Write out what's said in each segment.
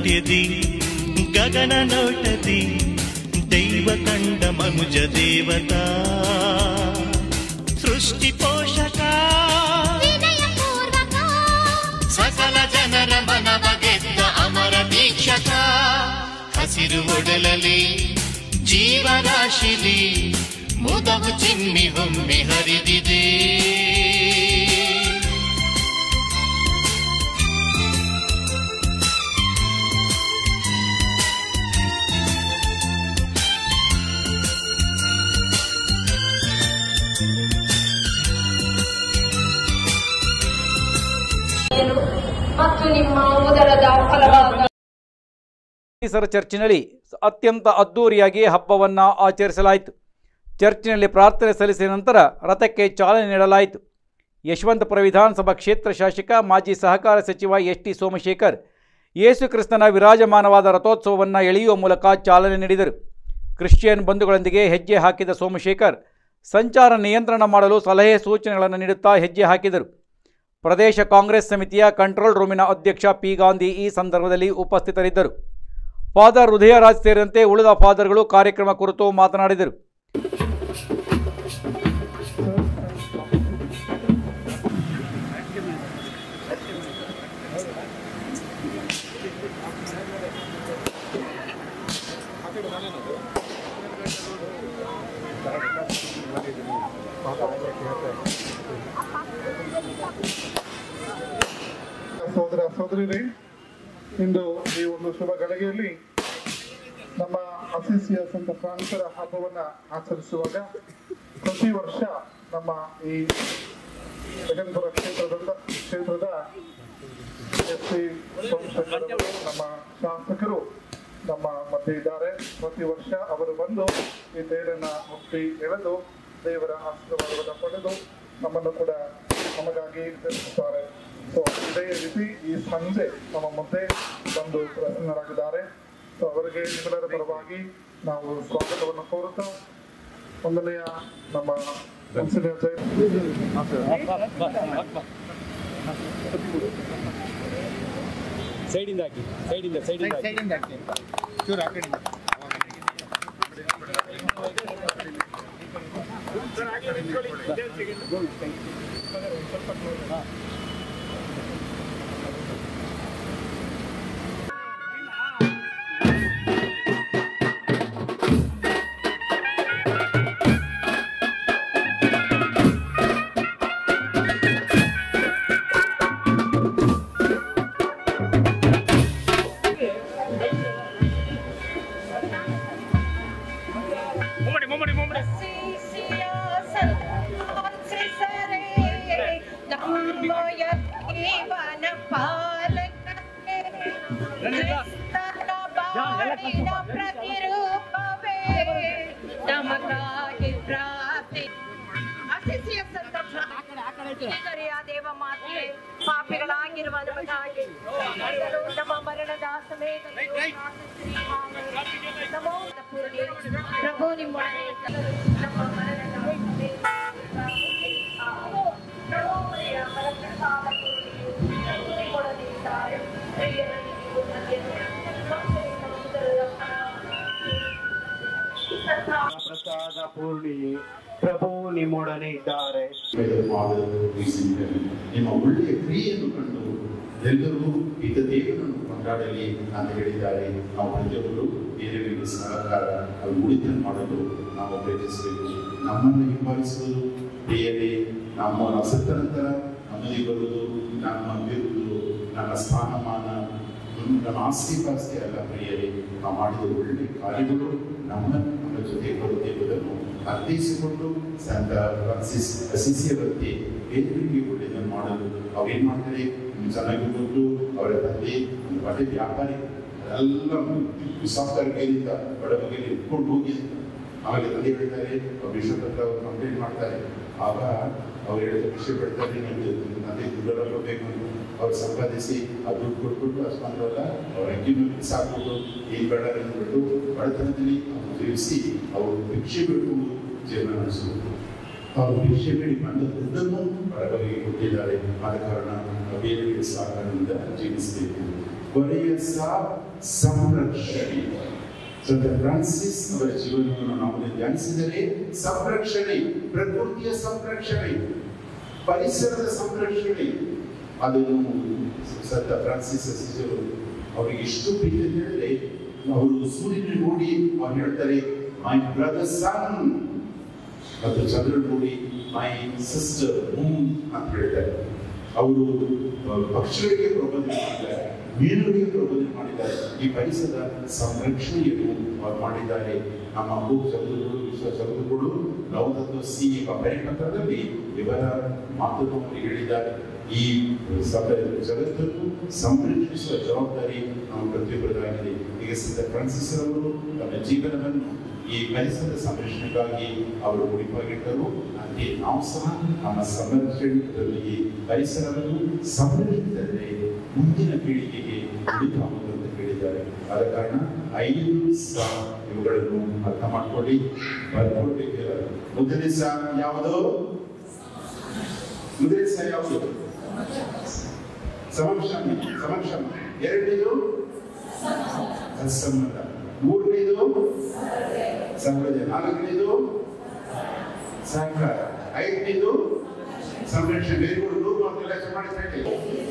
ನಾಟ್ಯದಿ ಗಗನ ನೋಟದಿ ದೈವ ಕಂಡ ಮನುಜ ದೇವತಾ ಸೃಷ್ಟಿ ಪೋಷಕ ಸಕಲ ಜನರ ಮನವ ಗೆದ್ದ ಅಮರ ದೀಕ್ಷಕ ಹಸಿರು ಒಡಲಲಿ ಜೀವರಾಶಿಲಿ ಮುದವು ಚಿಮ್ಮಿ ಹೊಮ್ಮಿ ಹರಿದಿದೆ ಮತ್ತು ನಿಮ್ಮ ಉದರದ ಫಲವಾದ ಚರ್ಚಿನಲ್ಲಿ ಅತ್ಯಂತ ಅದ್ದೂರಿಯಾಗಿ ಹಬ್ಬವನ್ನು ಆಚರಿಸಲಾಯಿತು. ಚರ್ಚಿನಲ್ಲಿ ಪ್ರಾರ್ಥನೆ ಸಲ್ಲಿಸಿದ ನಂತರ ರಥಕ್ಕೆ ಚಾಲನೆ ನೀಡಲಾಯಿತು. ಯಶವಂತಪುರ ವಿಧಾನಸಭಾ ಕ್ಷೇತ್ರ ಶಾಸಕ ಮಾಜಿ ಸಹಕಾರ ಸಚಿವ ಎಸ್.ಟಿ. ಸೋಮಶೇಖರ್ ಯೇಸು ಕ್ರಿಸ್ತನ ವಿರಾಜಮಾನವಾದ ರಥೋತ್ಸವವನ್ನು ಎಳೆಯುವ ಮೂಲಕ ಚಾಲನೆ ನೀಡಿದರು. ಕ್ರಿಶ್ಚಿಯನ್ ಬಂಧುಗಳೊಂದಿಗೆ ಹೆಜ್ಜೆ ಹಾಕಿದ ಸೋಮಶೇಖರ್ ಸಂಚಾರ ನಿಯಂತ್ರಣ ಮಾಡಲು ಸಲಹೆ ಸೂಚನೆಗಳನ್ನು ನೀಡುತ್ತಾ ಹೆಜ್ಜೆ ಹಾಕಿದರು. ಪ್ರದೇಶ ಕಾಂಗ್ರೆಸ್ ಸಮಿತಿಯ ಕಂಟ್ರೋಲ್ ರೂಮಿನ ಅಧ್ಯಕ್ಷ ಪಿ. ಗಾಂಧಿ ಈ ಸಂದರ್ಭದಲ್ಲಿ ಉಪಸ್ಥಿತರಿದ್ದರು. ಫಾದರ್ ಹೃದಯರಾಜ್ ಸೇರಿದಂತೆ ಉಳಿದ ಫಾದರ್ಗಳು ಕಾರ್ಯಕ್ರಮ ಕುರಿತು ಮಾತನಾಡಿದರು. ಸಹೋದರ ಸಹೋದರಿಯರೇ, ಇಂದು ಈ ಒಂದು ಶುಭ ಗಳಿಗೆಯಲ್ಲಿ ನಮ್ಮ ಅಸಿಸಿಯ ಸಂತ ಫ್ರಾನ್ಸರ ಹಬ್ಬವನ್ನು ಆಚರಿಸುವಾಗ ಪ್ರತಿ ವರ್ಷ ನಮ್ಮ ಈ ಯಶವಂತಪುರ ಕ್ಷೇತ್ರದ ಎಸ್.ಟಿ. ಸೋಮಶೇಖರ್ ಅವರು ನಮ್ಮ ಶಾಸಕರು ನಮ್ಮ ಮಧ್ಯೆ ಇದ್ದಾರೆ. ಪ್ರತಿ ವರ್ಷ ಅವರು ಬಂದು ಈ ತೇರನ್ನ ಮುಟ್ಟಿ ಎಳೆದು ದೇವರ ಆಶೀರ್ವಾದವನ್ನು ಪಡೆದು ನಮ್ಮನ್ನು ಕೂಡ ನಮಗಾಗಿ ತಿಳಿಸುತ್ತಾರೆ. ಸೊ ಇದೇ ರೀತಿ ಈ ಸಂಜೆ ನಮ್ಮ ಮುಂದೆ ಬಂದು ಪ್ರಸನ್ನರಾಗಿದ್ದಾರೆ. ಸೊ ಅವರಿಗೆ ನಿಮ್ಮೆಲ್ಲರ ಪರವಾಗಿ ನಾವು ಸ್ವಾಗತವನ್ನು ಕೋರುತ್ತಾ ಒಂದನೆಯ ನಮ್ಮ ಸೈಡಿಂದ ಹಾಕಿ ಸೈಡಿಂದ ಚೂರು ಆ ಕಡೆಯಿಂದ ದೇವ ಮಾತೆ ಪಾಪಿಗಳಾಗಿರುವ ನಮಗಾಗಿ ನಮ್ಮ ಮರಣದ ಸಮಯದಲ್ಲಿ ಪ್ರಭು ನಿಮ್ಮೊಡನೆ ನಮ್ಮ ಮರಣದ ಪ್ರಸಾದ ಪೂರ್ಣಿ ಪ್ರಭು ನಿಮ್ಮೊಡನೆ ಇದ್ದಾರೆ. ನಿಮ್ಮ ಒಳ್ಳೆಯ ಕ್ರಿಯೆಯನ್ನು ಕಂಡು ಎಲ್ಲರೂ ಇತ ದೇವರನ್ನು ಕೊಂಡಾಡಲಿ ಅಂತ ಹೇಳಿದ್ದಾರೆ. ನಾವು ಪ್ರತಿಯೊಬ್ಬರು ಬೇರೆಯವರಿಗೆ ಸಹಕಾರ ಅದು ಉಳಿತ ಮಾಡಲು ನಾವು ಪ್ರಯತ್ನಿಸಬೇಕು. ನಮ್ಮನ್ನು ಹಿಂಬಾಲಿಸುವುದು ಪ್ರಿಯರೇ, ನಮ್ಮ ಸತ್ತ ನಂತರ ನಮ್ಮಲ್ಲಿ ಬರುವುದು, ನಮ್ಮ ಬಿರುದು, ನಮ್ಮ ಸ್ಥಾನಮಾನ, ನಮ್ಮ ಆಸ್ತಿ ಅಲ್ಲ ಪ್ರಿಯರೇ. ನಾವು ಮಾಡಿದ ಒಳ್ಳೆ ಕಾರ್ಯಗಳು ನಮ್ಮ ಜೊತೆ ಬರುತ್ತೆ ಎಂಬುದನ್ನು ಅರ್ಥೈಸಿಕೊಂಡು ಸಂತ ಫ್ರಾನ್ಸಿಸ್ ಅಸಿಸಿಯವರಂತೆ ಬೇರೆಯವರಿಗೆ ಒಳ್ಳೆಯದನ್ನು ಮಾಡಲು ಅವ್ರೇನು ಮಾಡ್ತಾರೆ, ಚೆನ್ನಾಗಿ ಗೊತ್ತು. ಅವರ ತಂದೆ ಒಂದು ಬಟ್ಟೆ ವ್ಯಾಪಾರಿ, ಎಲ್ಲ ಸಾಫ್ಟ್ವೇರ್ ಕೈಯಿಂದ ಬಡಬಗೆಯಲ್ಲಿ ಇಟ್ಕೊಂಡು ಹೋಗಿ ಆವಾಗ ತಂದೆ ಹೇಳ್ತಾರೆ, ಬಿಷಪ್ ಹತ್ರ ಅವರು ಕಂಪ್ಲೇಂಟ್ ಮಾಡ್ತಾರೆ. ಆಗ ಅವ್ರು ಹೇಳಿದ ವಿಷಯ ಬಿಡ್ತಾರೆ, ನಿಮಗೆ ತಂದೆ ದುಡ್ಡನ್ನು ಕೊಡಬೇಕು ಅಂತ ಅವ್ರು ಸಂಪಾದಿಸಿ ಆ ದುಡ್ಡು ಕೊಟ್ಬಿಟ್ಟು ಅಷ್ಟೊಂದಲ್ಲ ಅವ್ರ ಅಕ್ಕಿನೂ ಬಿಸಾಕ್ಬಿಟ್ಟು ಏನು ಬೇಡ ಅಂದ್ಬಿಟ್ಟು ಬಡತನದಲ್ಲಿ ಅವರು ಜೀವಿಸಿ ಅವರು ಭಿಕ್ಷೆ ಬಿಟ್ಟು ಜೀವನ ನಡೆಸಬಹುದು. ಅವರು ಭಿಕ್ಷೆ ಬೇಡಿ ಬಂದ ದುಡ್ಡನ್ನು ಬಡವರಿಗೆ ಕೊಟ್ಟಿದ್ದಾರೆ. ಆದ ಕಾರಣ ಬೇರೆಯವರಿಗೆ ಸಹಕಾರದಿಂದ ಜೀವಿಸಬೇಕು. ದೊರೆಯ ಸಂರಕ್ಷಣೆ. ಸಂತ ಫ್ರಾನ್ಸಿಸ್ ಅವರ ಜೀವನವನ್ನು ನಾವು ಧ್ಯಾನಿಸಿದರೆ ಸಂರಕ್ಷಣೆ, ಪ್ರಕೃತಿಯ ಸಂರಕ್ಷಣೆ, ಪರಿಸರದ ಸಂರಕ್ಷಣೆ, ಅದನ್ನು ಸಂತ ಫ್ರಾನ್ಸಿಸ್ ಅಸಿಸಿಯವರು ಅವರಿಗೆ ಎಷ್ಟು ಪ್ರೀತಿ ಅಂತ ಹೇಳಿದ್ರೆ, ಅವರು ಸೂರ್ಯನ ನೋಡಿ ಅವ್ರು ಹೇಳ್ತಾರೆ ಮೈ ಬ್ರದರ್ ಸನ್, ಮತ್ತು ಚಂದ್ರ ನೋಡಿ ಮೈ ಸಿಸ್ಟರ್ ಮೂನ್ ಅಂತ ಹೇಳ್ತಾರೆ. ಅವರು ಪಕ್ಷಿಗಳಿಗೆ ಪ್ರಬೋಧನೆ ಮಾಡಿದ್ದಾರೆ, ಮೀನುಗಳಿಗೆ ಪ್ರಬೋಧನೆ ಮಾಡಿದ್ದಾರೆ, ಈ ಪರಿಸರದ ಸಂರಕ್ಷಣೆಯನ್ನು ಅವರು ಮಾಡಿದ್ದಾರೆ. ನಮ್ಮ ಭೂ ಜಗತ್ತುಗಳು, ವಿಶ್ವ ಜಗತ್ತುಗಳು ಲೌತತ್ವ ಸಿ ಎಂಬ ಪರಿಪತ್ರದಲ್ಲಿ ಇವರ ಮಾತನ್ನು ಹೇಳಿದ್ದಾರೆ. ಈ ಜಗತ್ತನ್ನು ಸಂರಕ್ಷಿಸುವ ಜವಾಬ್ದಾರಿ ನಮ್ಮ ಪ್ರತಿಯೊಬ್ಬರದಾಗಿದೆ. ಈಗ ಸಂತ ಫ್ರಾನ್ಸಿಸ್ ಅವರು ತಮ್ಮ ಜೀವನವನ್ನು ಈ ಪರಿಸರದ ಸಂರಕ್ಷಣೆಗಾಗಿ ಅವರು ಮುಡಿಪಾಗಿಟ್ಟರು. ಅಂತೆ ನಾವು ಸಹ ನಮ್ಮ ಸಂರಕ್ಷಣೆಯಲ್ಲಿ ಪರಿಸರವನ್ನು ಸಂರಕ್ಷಿಸಿದರೆ ಮುಂದಿನ ಪೀಳಿಗೆಗೆ ಉಳಿತಾಗುವುದು ಅಂತ ಹೇಳಿದ್ದಾರೆ. ಆದ ಕಾರಣ 5 ಸಹ ಇವುಗಳನ್ನು ಅರ್ಥ ಮಾಡಿಕೊಳ್ಳಿ, ಬರ್ಕೊಳ್ಬೇಕಿಲ್ಲ. ಮೊದಲನೇ ಸಹ ಯಾವುದು? ಮೊದಲನೇ ಸಹ ಯಾವುದು? ಸಮಕ್ಷಮ. ಎರಡನೇದು ಸತ್ಸಂಬಂಧ. ಮೂರನೇದು ಸಂಪ್ರದಾಯ. ನಾಲ್ಕನೇದು ಸಹಕಾರ. ಐದನೇದು ಸಂರಕ್ಷಣೆ. ಮಾಡಿಸ್ಬೇಕು.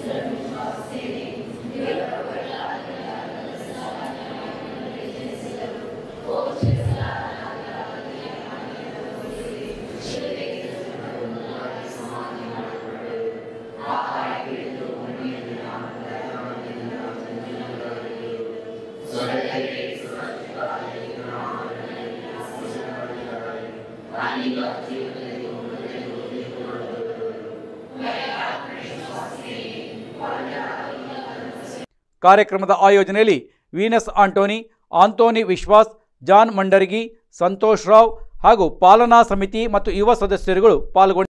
ಕಾರ್ಯಕ್ರಮದ ಆಯೋಜನೆಯಲ್ಲಿ Venus Antony, Antony Vishwas, John Mandargi, Santosh Rao ಹಾಗೂ ಪಾಲನಾ ಸಮಿತಿ ಮತ್ತು ಯುವ ಸದಸ್ಯರುಗಳು ಪಾಲ್ಗೊಂಡಿದ್ದರು.